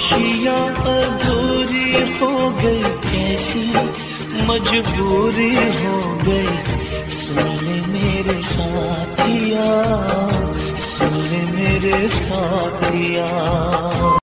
खुशियाँ अधूरी हो गई, कैसी मजबूरी हो गई। सुन ले मेरे साथिया, सुन ले मेरे साथिया।